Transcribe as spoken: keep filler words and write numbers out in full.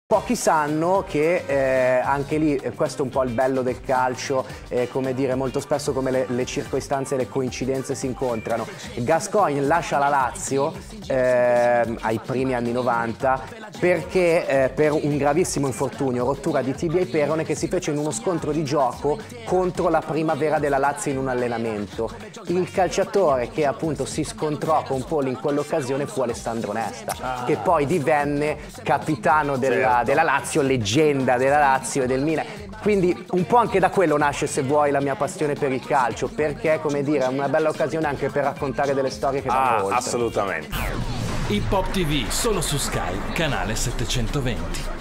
Pochi sanno che eh, anche lì, eh, questo è un po' il bello del calcio, eh, come dire, molto spesso come le, le circostanze e le coincidenze si incontrano. Gascoigne lascia la Lazio eh, ai primi anni novanta perché eh, per un gravissimo infortunio, rottura di tibia e perone, che si fece in uno scontro di gioco contro la Primavera della Lazio in un allenamento. Il calciatore che appunto si scontrò con Poli in quell'occasione fu Alessandro Nesta, ah. che poi divenne capitano della della Lazio, leggenda della Lazio e del Milan. Quindi un po' anche da quello nasce, se vuoi, la mia passione per il calcio, perché, come dire, è una bella occasione anche per raccontare delle storie che vanno ah, oltre. Assolutamente. Hip Hop T V, solo su Sky, canale settecentoventi.